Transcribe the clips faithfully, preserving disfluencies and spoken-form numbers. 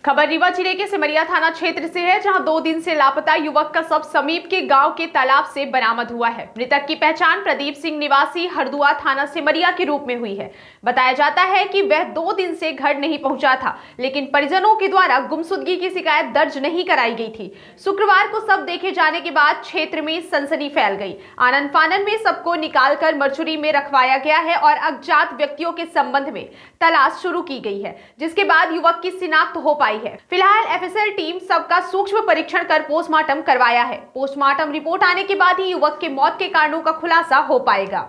खबर रीवा जिले के सिमरिया थाना क्षेत्र से है, जहां दो दिन से लापता युवक का शव समीप के गांव के तालाब से बरामद हुआ है। मृतक की पहचान प्रदीप सिंह निवासी हरदुआ थाना सिमरिया के रूप में हुई है। बताया जाता है कि वह दो दिन से घर नहीं पहुंचा था, लेकिन परिजनों के द्वारा गुमशुदगी की शिकायत दर्ज नहीं कराई गई थी। शुक्रवार को शव देखे जाने के बाद क्षेत्र में सनसनी फैल गई। आनन फानन में सबको निकालकर मरचुरी में रखवाया गया है और अज्ञात व्यक्तियों के संबंध में तलाश शुरू की गई है, जिसके बाद युवक की शिनाख्त हो पाई है। फिलहाल एफएसएल टीम सबका सूक्ष्म परीक्षण कर पोस्टमार्टम करवाया है। पोस्टमार्टम रिपोर्ट आने के बाद ही युवक के मौत के कारणों का खुलासा हो पाएगा।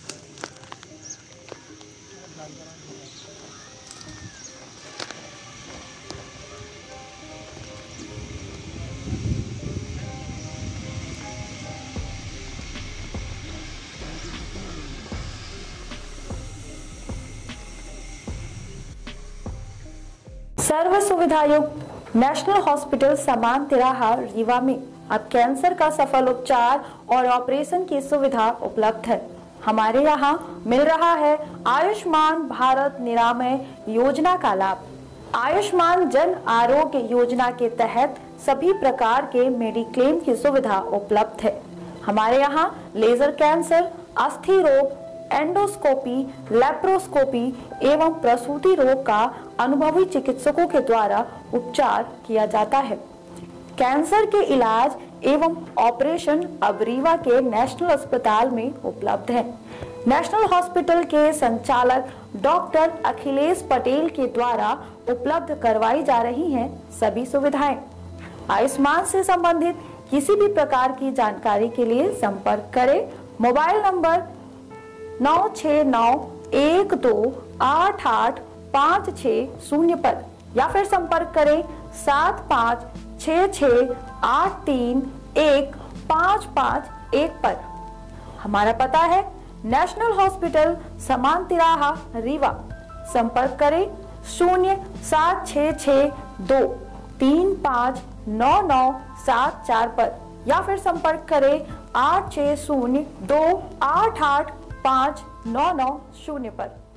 सर्व सुविधायुक्त नेशनल हॉस्पिटल समान तिराहा रीवा में अब कैंसर का सफल उपचार और ऑपरेशन की सुविधा उपलब्ध है। हमारे यहाँ मिल रहा है आयुष्मान भारत निरामय योजना का लाभ। आयुष्मान जन आरोग्य योजना के तहत सभी प्रकार के मेडिक्लेम की सुविधा उपलब्ध है। हमारे यहाँ लेजर कैंसर, अस्थि रोग, एंडोस्कोपी, लेप्रोस्कोपी एवं प्रसूति रोग का अनुभवी चिकित्सकों के द्वारा उपचार किया जाता है। कैंसर के इलाज एवं ऑपरेशन अब रीवा के नेशनल अस्पताल में उपलब्ध है। नेशनल हॉस्पिटल के संचालक डॉक्टर अखिलेश पटेल के द्वारा उपलब्ध करवाई जा रही हैं सभी सुविधाएं। आयुष्मान से संबंधित किसी भी प्रकार की जानकारी के लिए संपर्क करें मोबाइल नंबर नौ छः नौ एक दो आठ आठ पाँच छः शून्य पर, या फिर संपर्क करें सात पाँच छः छः आठ तीन एक पाँच पाँच एक पर। हमारा पता है नेशनल हॉस्पिटल समान तिराहा रीवा। संपर्क करें शून्य सात छः छः दो तीन पाँच नौ नौ सात चार पर, या फिर संपर्क करें आठ छः शून्य दो आठ आठ पाँच नौ नौ शून्य पर।